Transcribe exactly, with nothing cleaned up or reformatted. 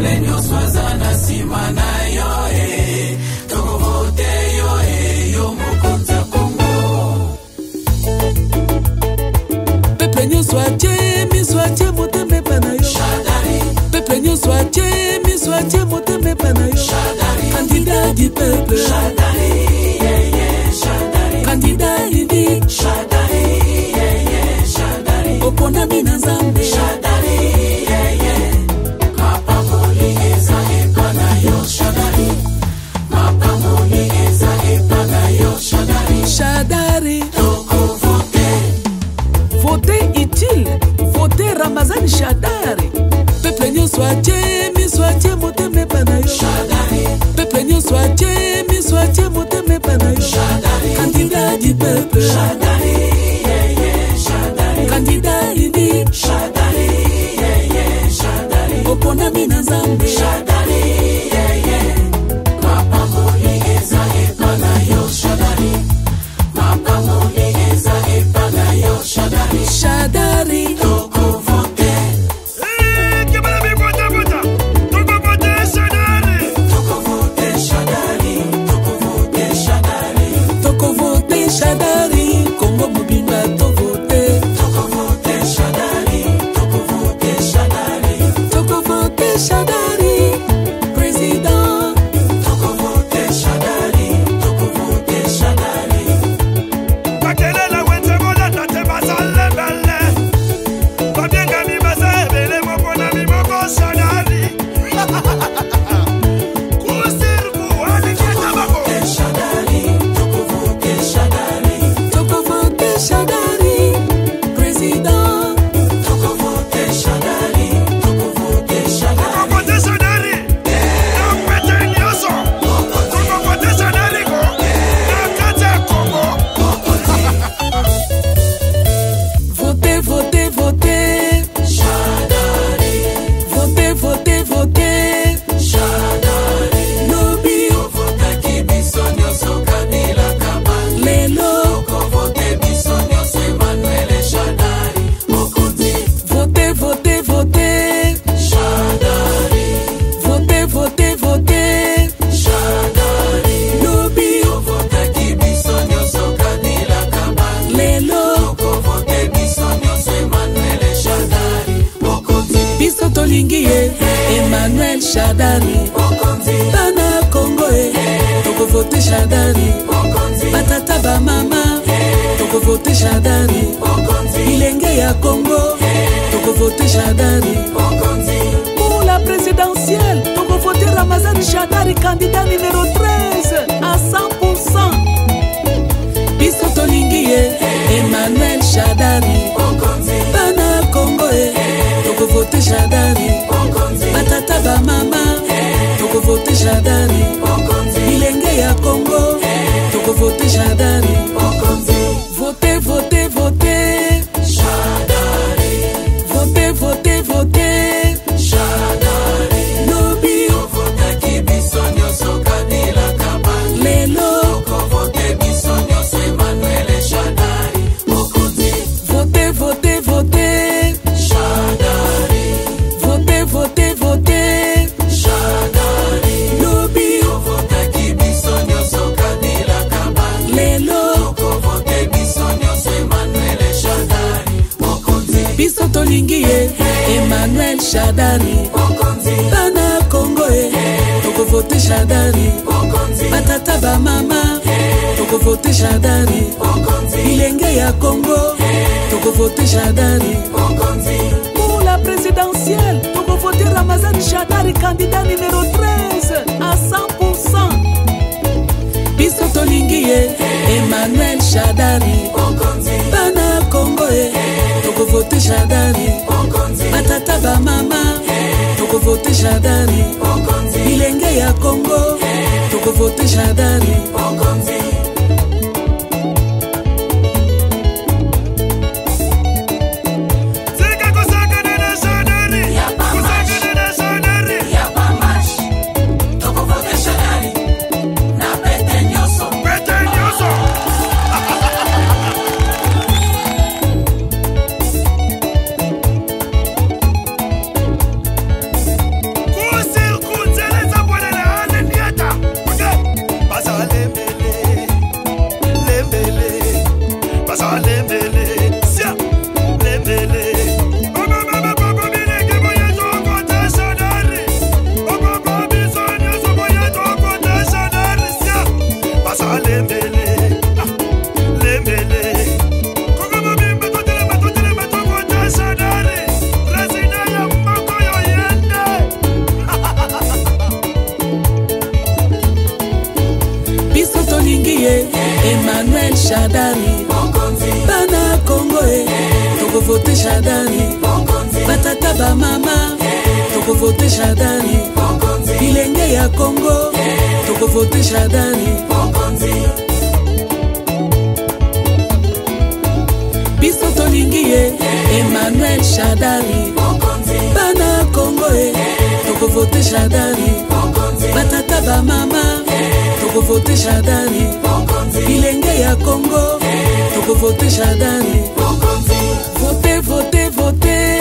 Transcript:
Peuple nyonso aza na nsima na yo eh. Tokovote yo eh. Yo mokonzi ya Kongo. Peuple nyonso atie miso atie motema epa na yo. Shadari. Peuple nyonso atie miso atie motema epa na yo. Shadari. Candidat du peuple. Shadari. Yeah, yeah. Shadari. Candidat unique. Shadari. Yeah, yeah. Shadari. Opona mina Nzambe. Shadari. Yeah, yeah. Mapamboli eza epa na yo. Shadari. Mapamboli eza epa na yo. Shadari. Shadari. Tokovote. Voter utile. Voter Ramazani Shadari. Peuple nyonso atie miso atie motema epa na yo. Shadari. Peuple nyonso atie miso atie motema epa na yo. Shadari. Candidat du peuple. Shadari. Yeah, yeah. Shadari. Candidat unique. Shadari. Yeah, yeah. Shadari. Opona mina Nzambe. Shadari. Yeah, yeah. Mapamboli eza epa na yo. Shadari. Mapamboli eza epa na yo. Shadari. Shadari. Tokovote. Tokovote Shadari. Tokovote Shadari. Tokovote Shadari. Kongo mobimba tovote. Tokovote Shadari. Tokovote Shadari. Tokovote Shadari. Président. Tokovote Shadari. Tokovote Shadari. Bakelela wenze bona tate basale belle. Babenga mi basebele moko na mi moko Shadari. Kusirku wali kita bako. Shadari. Tokovote Shadari. Tokovote Shadari. Président. Tokovote Shadari. Tokovote Shadari. Tokovote Shadari. Na pete nyoso. Tokovote Shadari ko. Na kate Kongo. Votez, votez, votez. Shadari. Votez, votez, votez. Shadari. Lobby. Tokovotaki biso nyonso Kabila Kabanga. Lelo. Tokovote biso nyonso Emmanuel Shadari. Mokonzi. Votez, votez, votez. Shadari. Votez, votez, votez. Shadari. Lobby. Tokovotaki biso nyonso Kabila Kabanga. Lelo. Tokovote biso nyonso Emmanuel Shadari. Mokonzi. Biso tolingi ye. Emmanuel Shadari. Mokonzi. Bana Kongo e. Tokovote Shadari. Mokonzi. Batata ba mama. Tokovote Shadari. Mokonzi. Bilenge ya Congo. Tokovote Shadari. Mokonzi. Pour la présidentielle, Tokovote Ramazani Shadari, candidat numéro treize à cent pour cent. Biso tolingi ye. Emmanuel Shadari. Mokonzi. Bana Congo e. Tokovote Shadari. Mokonzi. Batata ba mama. Tokovote Shadari. Mokonzi. Bilenge ya Congo. Tokovote Shadari. Mokonzi. Votez, votez, votez. Shadari. Votez, votez, votez. Shadari. Lobby. Tokovotaki biso nyonso Kabila Kabanga. Lelo. Tokovote biso nyonso Emmanuel Shadari. Mokonzi. Votez, votez, votez. Shadari. Votez, votez, votez. Shadari. Lobby. Tokovotaki biso nyonso Kabila Kabanga. Lelo. Tokovote biso nyonso Emmanuel Shadari. Mokonzi. Biso tolingi ye. Emmanuel Shadari. Mokonzi. Bana Congo e. Tokovote Shadari. Mokonzi. Batata ba mama. Tokovote Shadari. Mokonzi. Bilenge ya Congo. Tokovote Shadari. Mokonzi. Pour la présidentielle, Tokovote Ramazani Shadari, candidat numéro treize à cent pour cent. Biso tolingi ye. Emmanuel Shadari. Mokonzi. Bana Congo e. Tokovote Shadari. Mokonzi. Batata ba mama. Tokovote Shadari. Mokonzi. Bilenge ya Congo. Tokovote Shadari. Mokonzi. Sika kusaka na Shadari. Kusaka na Shadari. Yapa mash. Tokovote Shadari. Na pete nyonso. Pete nyoso. Kusi basa lembele sia lembele oba baba baba bileke boye toko te shadari oba baba bisonya so boye toko te shadari sia basa lembele lembele kogo bimbe to tele to tele to ko te shadari resina ya mako yo yende biso tolingie Emmanuel Shadari bana Congo e toko vote Shadari batata ba mama toko vote Shadari bilenge ya Congo toko vote Shadari biso tolingie Emmanuel Shadari bana Congo e toko vote Shadari batata ba mama toko vote Shadari bilenge ya Congo toko vote Shadari vote vote vote